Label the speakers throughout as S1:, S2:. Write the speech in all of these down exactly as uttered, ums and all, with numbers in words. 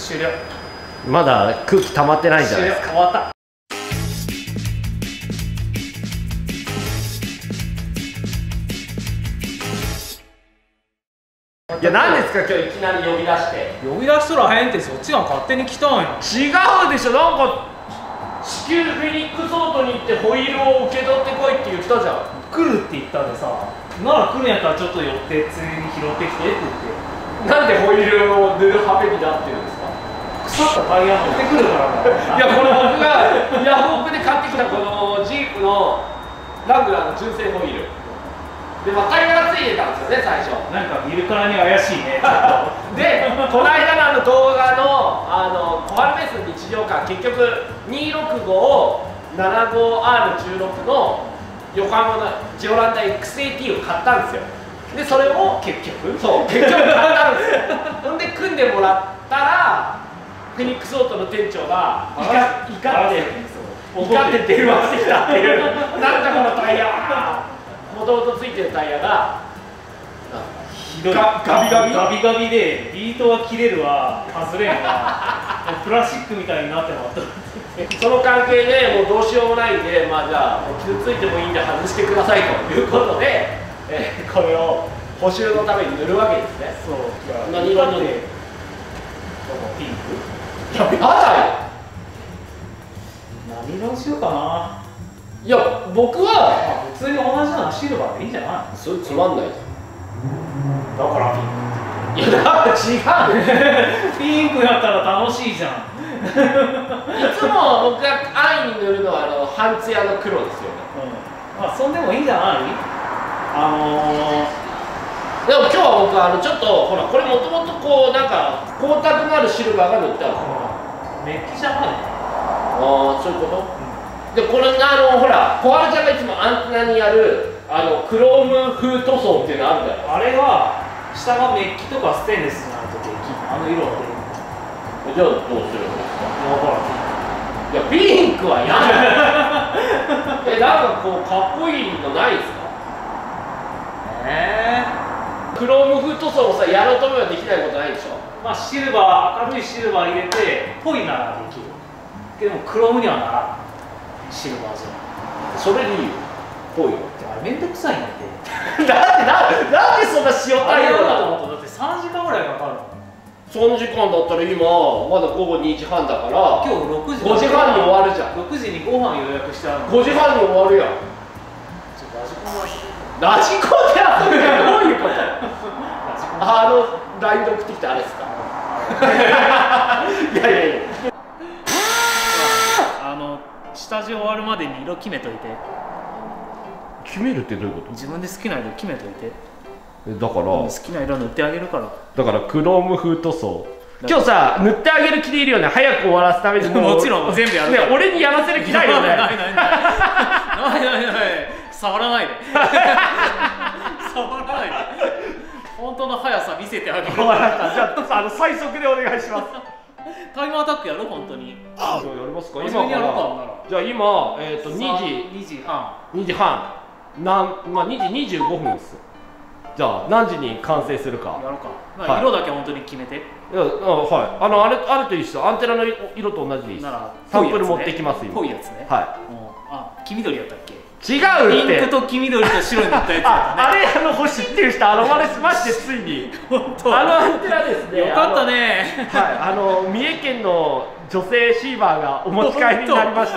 S1: 終了。
S2: まだ空気溜まってないんじゃないですか。
S1: 終わった。
S2: いや、なんですか今日いきなり呼び出して。
S1: 呼び出しとらへんって、そっちが勝手に来たんや。
S2: 違うでしょ。なんか地球フェニックスオートに行ってホイールを受け取ってこいって言ったじゃん。
S1: 来るって言ったんでさ、なら来るんやったらちょっと寄ってついに拾ってきてって言って。
S2: なんでホイールを塗る羽目になってるんですか。
S1: 腐ったタイヤ持ってくるからな。
S2: いや、これ僕がヤフオクで買ってきたこのジープのラングラーの純正ホイールで、まあ、タイヤがついてたんですよね、最初。
S1: なんか見るからに怪しいね。
S2: で、この間のあの動画のあの小春メス日常館、結局にひゃくろくじゅうご ななじゅうごアールじゅうろく の横浜のジオランダ エックスエーティー を買ったんですよ。で、それを結局そう結局買ったんですよ。ほんで組んでもらったらフェニックスオートの店長が怒って怒って電話してきたっていう。なんだこのタイヤは。もともとついてるタイヤが
S1: ひどい。ガビガビガビガビでビートは切れるわ、外れんわ、プラスチックみたいになってもらった。
S2: その関係でもうどうしようもないんで、まあじゃあ傷ついてもいいんで外してくださいということで、えー、これを補修のために塗るわけですね。
S1: そう。
S2: 何色に？
S1: ピンク？
S2: いや、やだよ。
S1: 何色にしようかな。
S2: いや、僕は
S1: 普通に同じなのシルバーでいいんじゃない？
S2: それつまんないじゃ
S1: ん。だからピンク。
S2: いや、だから違う。
S1: ピンクやったら楽しいじゃん。
S2: いつも僕が安易に塗るのはあの半ツヤの黒ですよね。
S1: うん、まあそんでもいいんじゃない？あの
S2: ー、でも今日は僕あのちょっとほら、これもともとこうなんか光沢のあるシルバーが塗ってある。
S1: メッキじゃない？
S2: ああ、そういうこと？うん、で、これあのほら、小春ちゃんがいつもアンテナにやるあのクローム風塗装っていうのあるじゃないですか。
S1: あれは下がメッキとかステンレスになるときあの色が出る。
S2: じゃあどうするんですか？いや、ピンクは嫌だ。え、なんかこうかっこいいのないですか？
S1: え
S2: ー、クローム風塗装をさ、やろうと思えばできないことないでしょ。
S1: まあシルバー、明るいシルバー入れてぽいならできるけどもクロームにはならん。シルバーじゃ
S2: それでいいよ、ぽいよ。
S1: あれめんどくさいんだって。
S2: だってな、なんでそんな塩対応だ
S1: と思った。だってさんじかんぐらいかかるの。
S2: さんじかんだったら今まだ午後にじはんだから
S1: 今日ろくじ
S2: ごじはんに終わるじゃん。
S1: ろくじにご飯予約してあるの。
S2: ごじはんに終わるやん。ラジコンで遊んでどういうこと？あの ライン で送ってきてあれですか？いやいやいや、
S1: あの下地終わるまでに色決めといて。
S2: 決めるってどういうこと？
S1: 自分で好きな色決めといて。
S2: だから
S1: 好きな色塗ってあげるから。
S2: だからクローム風塗装今日さ、塗ってあげる気でいるよね。早く終わらすためにも
S1: もちろん全部やるから、
S2: ね、俺にやらせる気ないよね。ない
S1: ないないないないない、触らないで触らないで、本当の速さ見せてあげる。
S2: じゃあ、あの最速でお願いします。
S1: タイムアタックやろ、本当に。
S2: あ、やりますか。
S1: 今から
S2: じゃあ今、えっとにじ
S1: にじは
S2: んにじはんなん、まあにじにじゅうごふんです。じゃあ何時に完成するか
S1: やろうか。まあ、色だけ本当に決めて。い
S2: や、あ、はい。あのあれあると一緒。アンテナの色と同じでいいです。サンプル持ってきます今。
S1: ぽいやつね。
S2: はい。
S1: あ、黄緑やったっけ？
S2: 違うって。
S1: ピンクと黄緑と白になったやつ。
S2: あれ、あの欲しいっていう人現れましてついに。
S1: 本当。
S2: あのアンテナですね。
S1: よかったね。
S2: はい。あの三重県の女性シーバーがお持ち帰りになりました。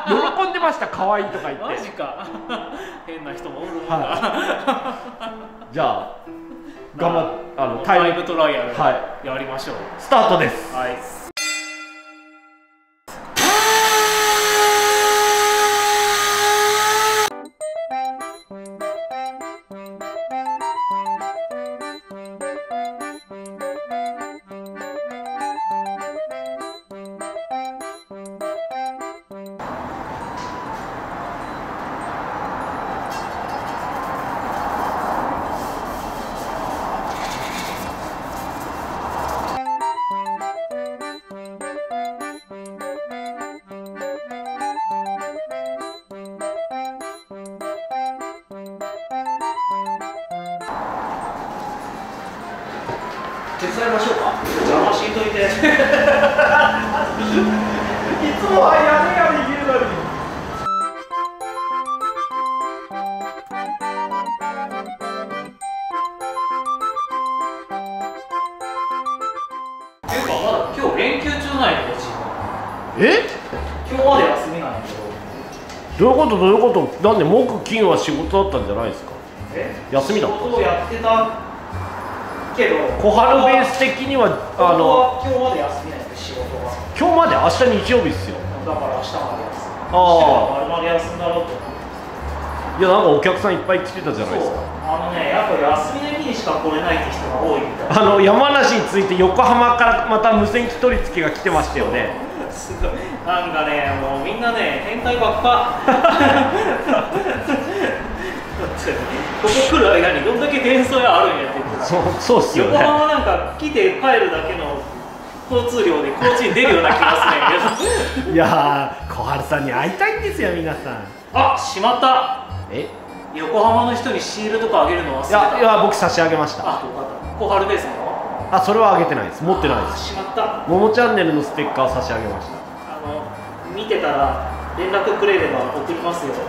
S2: 喜んでました。可愛いとか言って。
S1: マジか。変な人もおるもんな。
S2: じゃあ頑張っあの
S1: タイムトライアル
S2: はい
S1: やりましょう。
S2: スタートです。
S1: はい。手伝いましょうか。 教えといて。い
S2: つもはやれやれ言うのに。
S1: ていうかまだ今日連休中ないのこっち。
S2: え？
S1: 今日まで休みなんやけど。
S2: どういうことどういうこと？なんで木金は仕事だったんじゃないですか？
S1: え？
S2: 休みだった。
S1: 仕事をやってたけど。
S2: 小春ベース的にはあの
S1: 今日まで休みなんやけど仕事が。
S2: 今日まで明日日曜日っすよ。
S1: だから明日まで休み。
S2: ああ。
S1: まるまる休んだろうと。
S2: いやなんかお客さんいっぱい来てたじゃないですか。
S1: あのね、やっぱ休みの日にしか来れないって人が多いみたいな。
S2: あの山梨について横浜からまた無線機取り付けが来てましたよね。
S1: すごい。なんかね、もうみんなね、変態ばっか。ここ来る間にどんだけ伝送があるんやって言ってた。
S2: そうそうっすよね。
S1: 横浜なんか来て帰るだけの交通量で高知に出るような気がするんやけど。
S2: いやー、小春さんに会いたいんですよ皆さん。
S1: あ、しまった。
S2: え？
S1: 横浜の人にシールとかあげるの忘れた。
S2: いやいや僕差し上げました。
S1: あ、よかった。小春ベースの。
S2: あ、それはあげてないです。持ってないです。
S1: しまった。
S2: ももチャンネルのステッカーを差し上げました。
S1: あの見てたら連絡くれれば送ってきますよ。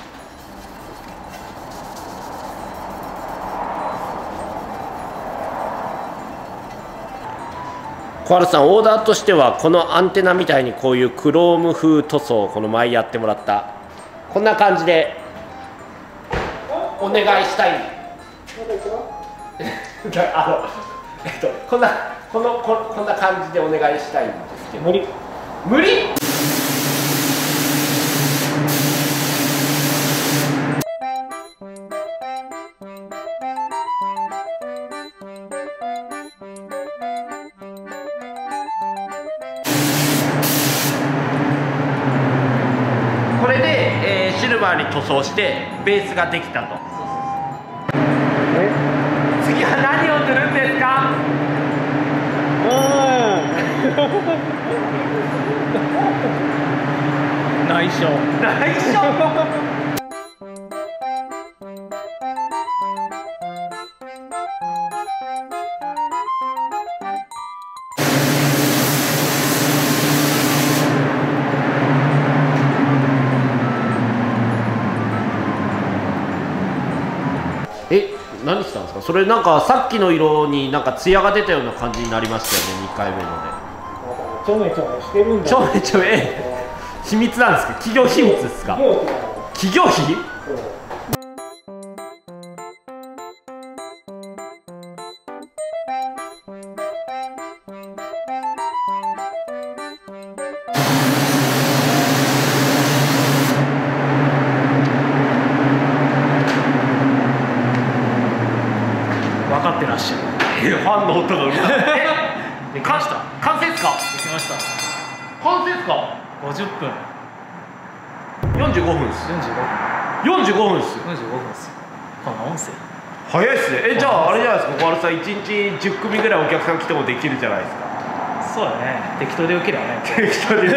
S2: 小春さん、オーダーとしてはこのアンテナみたいにこういうクローム風塗装をこの前やってもらったこんな感じでお願いしたい。あのえっとこんなこのここんな感じでお願いしたいんですけど。無理無理。これで、えー、シルバーに塗装してベースができたと。次は何を塗るんですか？
S1: 内緒。
S2: 内緒。え、何したんですか？それなんかさっきの色になんかツヤが出たような感じになりましたよね、にかいめので。
S1: ちょめちょめしてるんだ。
S2: ちょめちょめ秘密なんですか？企業秘密ですか？企業秘？
S1: 分かってらっしゃる。
S2: ファンの音がうるさい。
S1: できました。
S2: 完成ですか？
S1: できました。
S2: 完成ですか？
S1: ごじゅっぷん。
S2: よんじゅうごふんです。
S1: よんじゅうごふん。
S2: よんじゅうごふんです。
S1: よんじゅうごふんですよ。この音声。
S2: 早いっすね。え、じゃああれじゃないですか、小春さんいちにちじゅっくみぐらいお客さん来てもできるじゃないですか。
S1: そうだね。適当でよければね。
S2: 適当で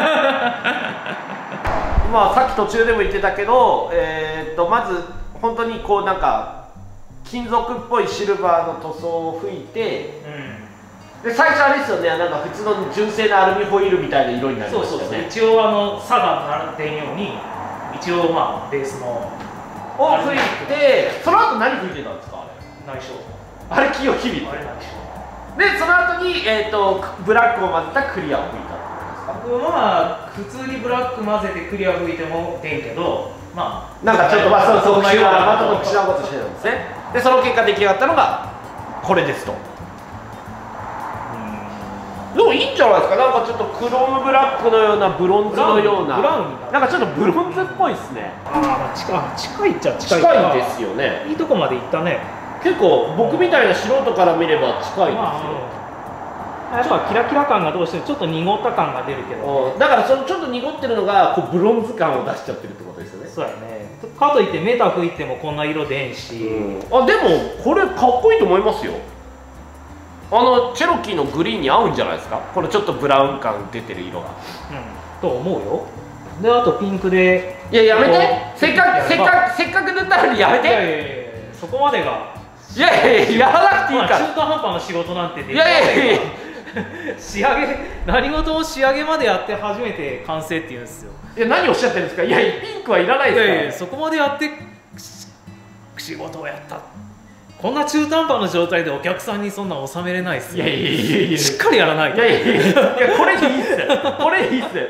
S2: まあさっき途中でも言ってたけど、えー、っとまず本当にこうなんか金属っぽいシルバーの塗装を吹いて、うん、で最初あれですよね、なんか普通の純正なアルミホイールみたいな色になりましたよね。そうそうそう。
S1: 一応あの差がなってんように一応まあベースの
S2: を吹いて、その後何吹いてたんですか？
S1: あれ内緒。
S2: あれ企業秘密。あれ内緒で、その後に、えー、とブラックを混ぜたクリアを吹いたってことですか？
S1: まあ普通にブラック混ぜてクリア吹いても出んけど、まあ
S2: なんかちょっとまあそうそう特殊なまた特殊なことしてたんですね。でその結果出来上がったのがこれですと。でもいいんじゃないですか。なんかちょっとクロームブラックのようなブロンズのような、
S1: ブラウンに
S2: なんかちょっとブロンズっぽいですね。
S1: ああ、近い近いっちゃ近い。
S2: 近いですよね。
S1: いいとこまで行ったね。
S2: 結構僕みたいな素人から見れば近いですよ。ま
S1: あ、やっぱキラキラ感がどうしてもちょっと濁った感が出るけど、
S2: だからそのちょっと濁ってるのがこうブロンズ感を出しちゃってるってことですよね。
S1: そうやね。かといってメタ吹いてもこんな色出んし、
S2: うん、あでもこれかっこいいと思いますよ。あのチェロキーのグリーンに合うんじゃないですか、このちょっとブラウン感出てる色が。うん
S1: と思うよ。であとピンクで、
S2: いややめて、せっかくせっかくせっかく塗ったのにやめて。いやいやいや
S1: そこまでが、
S2: いやいややらなくていいから。
S1: 中途半端な仕事なんてできない。
S2: いやいやいや
S1: 仕上げ何事も仕上げまでやって初めて完成って言うんですよ。
S2: いや何をおっしゃってるんですか。いやピンクはいらないですから。
S1: いやいやそこまでやって仕事をやった。こんな中途半端な状態でお客さんにそんな収めれないっすよ。
S2: いやいやいやいや
S1: しっかりやらないと。
S2: いやいやいやいやこれでいいっすこれでいいっす。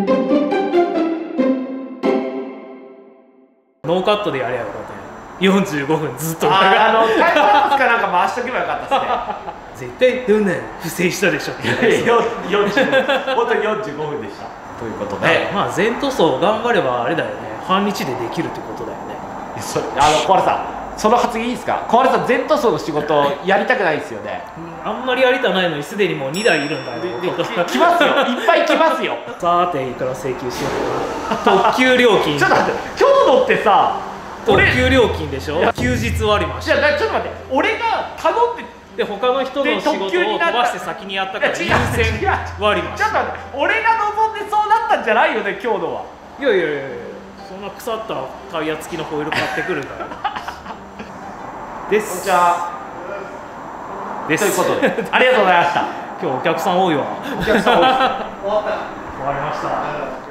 S1: ノーカットでやれやろってよんじゅうごふんずっと
S2: ああのタイムラプスかなんか回しとけばよかったっ
S1: 絶対どんなん不正したでしょって
S2: すね。よんじゅう本当によんじゅうごふんでした。ということで、
S1: まあ全塗装頑張ればあれだよね、半日でできるってことだよね。
S2: そあの小原さんその発言いいですか。小原さん全塗装の仕事やりたくないですよね。
S1: あんまりやりたないのにすでにもうにだいいるんだよ。
S2: 来ますよいっぱい来ますよ。
S1: さーていくら請求しようかな。特急料金
S2: ちょっと待って今日のってさ
S1: 特急料金でしょ。休日割りまし
S2: いやちょっと待って俺が頼んで
S1: で他の人の仕事を飛ばして先にやったから優先割りまし
S2: ちょっと待って俺が望んでそうなったんじゃないよね今日のは。
S1: いやいやいやそんな腐ったタイヤ付きのホイール買ってくるからです
S2: じゃあ
S1: です
S2: ということでありがとうございました。
S1: 今日お客さん多いわ。
S2: お客さん多いです。
S1: 終わりました。